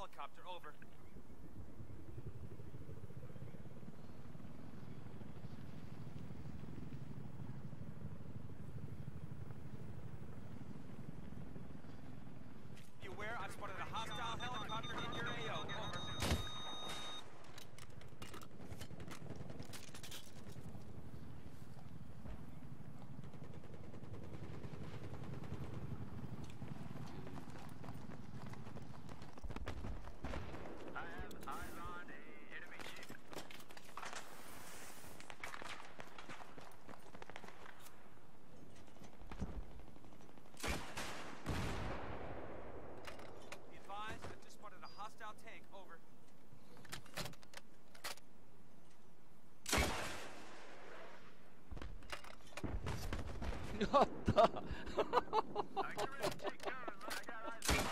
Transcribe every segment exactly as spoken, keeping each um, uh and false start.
helicopter, over. Be aware, I've spotted a hostile helicopter in your A O, over. Hostile tank, over. What the? I get ready to take cover. I got eyes on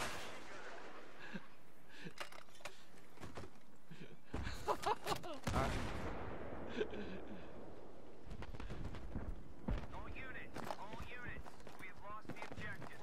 the machine gunner. All units, all units. We have lost the objective.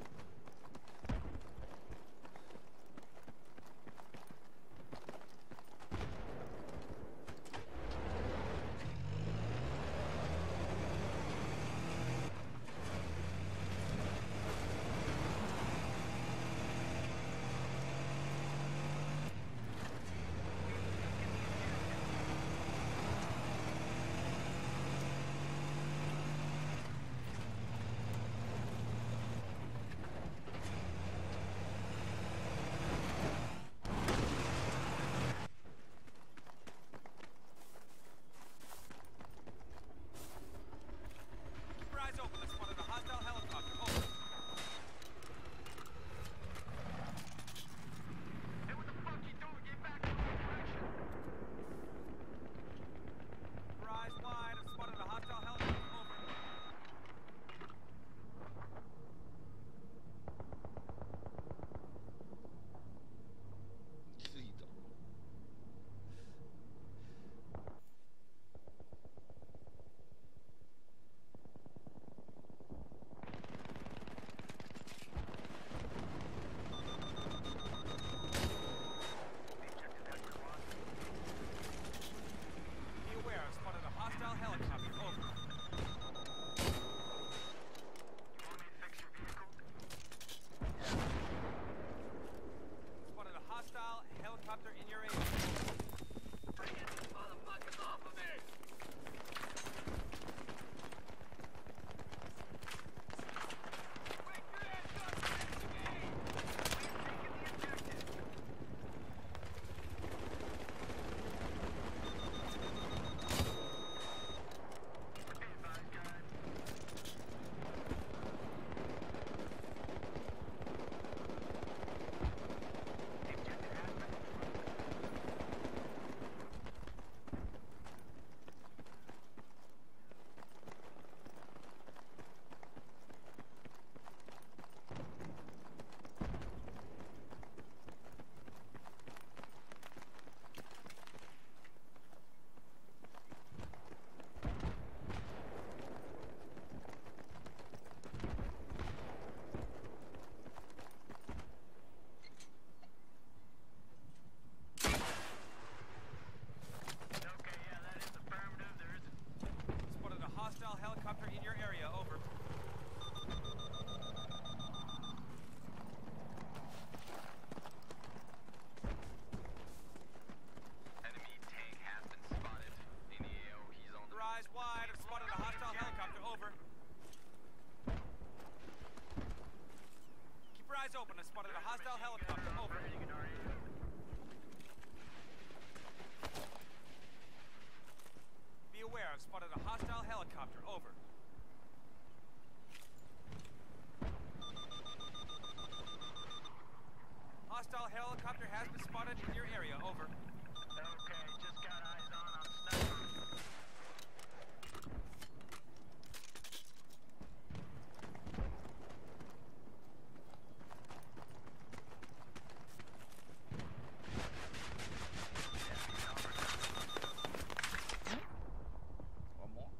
Eyes open, I spotted a hostile helicopter, over. Hey, what the fuck you doing? Get back in the direction. Eyes wide, I've spotted a hostile helicopter, over. Zito. Be aware, I've spotted a hostile helicopter, over. You want me to fix your vehicle? Spotted a hostile helicopter in your A O. Bring these motherfuckers off of me! Wake your ass up, investigate! We've taken the objective! Be advised, guys. The objective has been okay, yeah, that is affirmative. There is a Spotted a hostile helicopter in your area, over. enemy tank has been spotted in the A O. He's on the Eyes wide, I've spotted a hostile helicopter, over. Keep your eyes open, I've spotted a hostile helicopter, over. Operating in our area. Be aware, I've spotted a hostile helicopter, over. Hostile helicopter has been spotted in your area, over. Okay, just got eyes on on sniper. One more.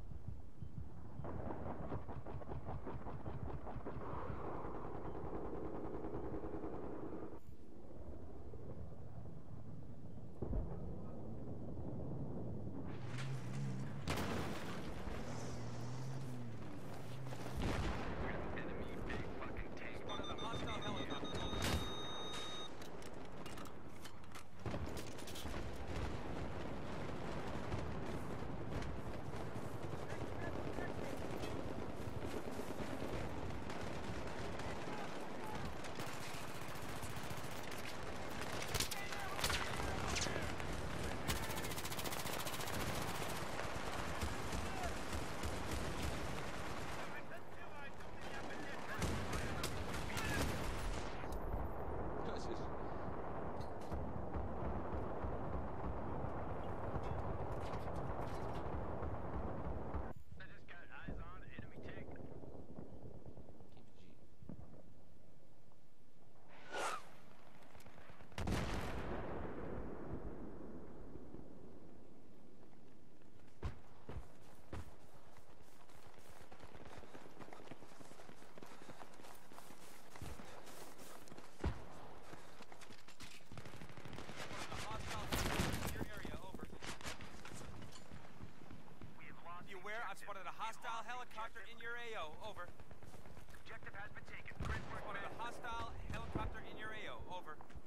Over. Objective has been taken. Grid work Spotted a ready. hostile helicopter in your A O. Over.